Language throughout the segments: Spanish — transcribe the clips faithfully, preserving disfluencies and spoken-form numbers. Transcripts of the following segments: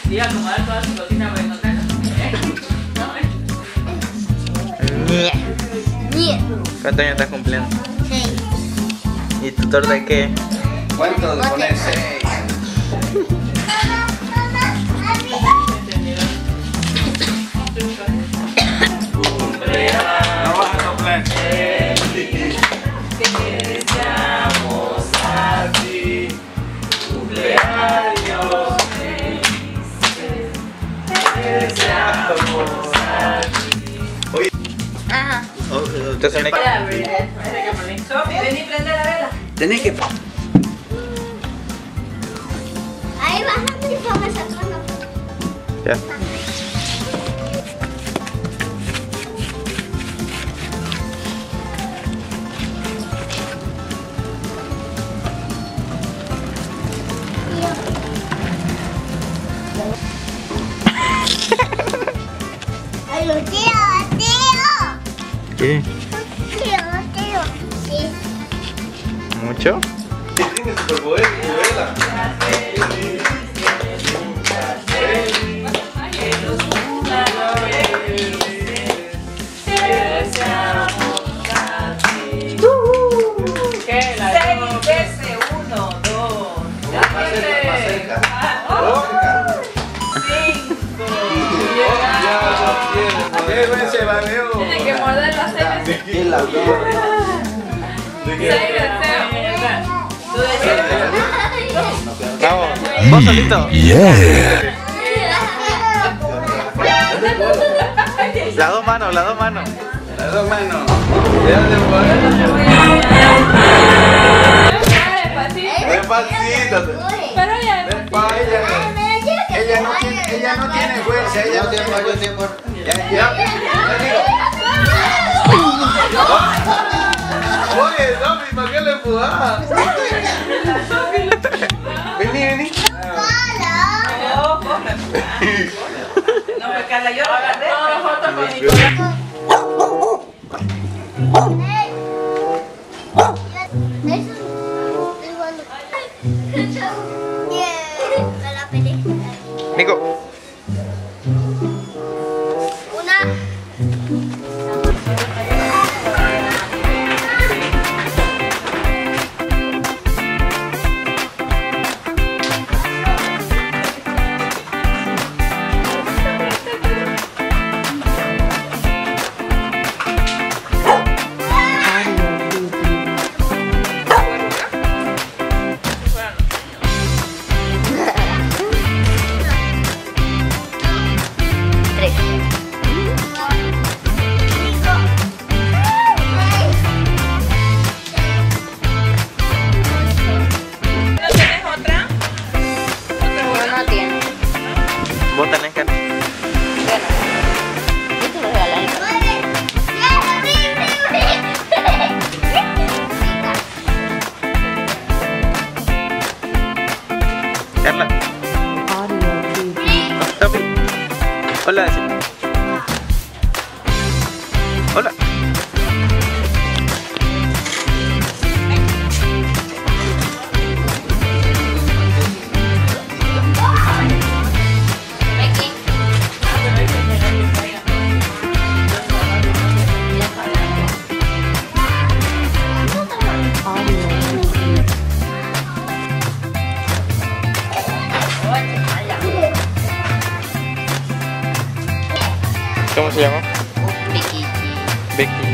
Y acomodar toda su cocina para encontrarla. ¿Cuántos años estás cumpliendo? Seis. ¿Y tu torta de qué? ¿Cuánto le pones? Seis. No vas a soplar. Te deseamos a ti. Cumpleaños felices. Te deseamos a ti. Oye. Ajá. Entonces me... Sofi, ven y prende la vela. Tenés que... Ahí baja mi fama sacando. Ya. Ay, lo tío, tío. ¿Qué? Tío, tío. Sí. ¿Mucho? Tiene superpoder, vela. Se baneó. Tiene que morder las seis. ¿Qué la vio? Vamos, vos solito. Yeah. Las dos manos, las dos manos. Las dos manos. Despacito. Pero ya. Ella, ella no tiene, ella no tiene fuerza. Ella no tiene fuerza. Ya, ya. Ya digo. Oye, Sofi, ¿para qué le empujás? Vení, vení. No, me Carla, yo la agarré. No, foto con Nicolás. Nico. Una. Vos tenés que... Carla. Sofi. Hola, decí. Hola. ¿Cómo se llama? Becky. Becky.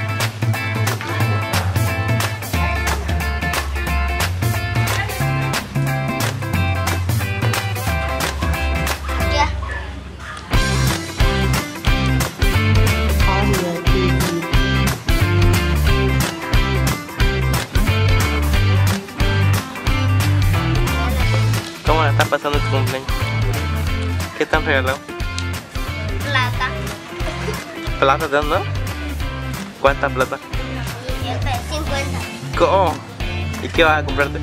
Ya. ¿Cómo la estás pasando tu cumpleaños? ¿Qué te han regalado? Plata. ¿Plata te han dado? ¿Cuánta plata? cincuenta. ¿Cómo? ¿Y qué vas a comprarte?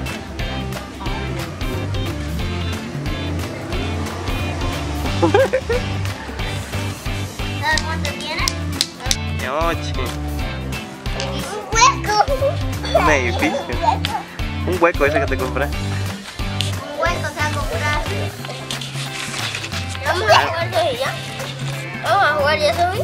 ¿Sabes cuánto tienes? Noche. Un hueco. Un edificio. Un hueco. Un hueco ese que te compré. Un hueco se va a comprar. puntos y ya. Vamos a jugar ya, Sobi.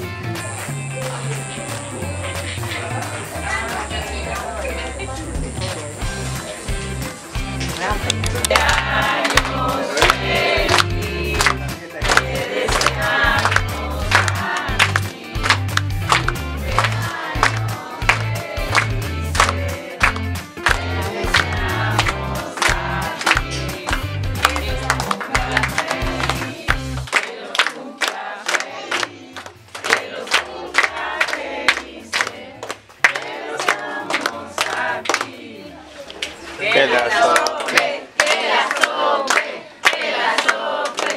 Que la sople, que la sople, que la sople.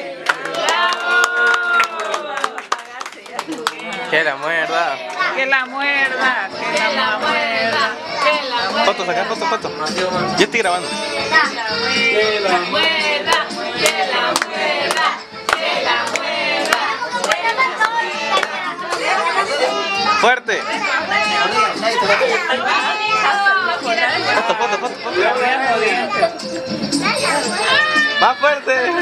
que la muerda. Que la muerda, que la muerda, que la muerda. Foto, saca foto, foto. Yo estoy grabando. Que la muerda, que la muerda, que la muerda. Fuerte. Foto, foto, foto, foto. Más fuerte.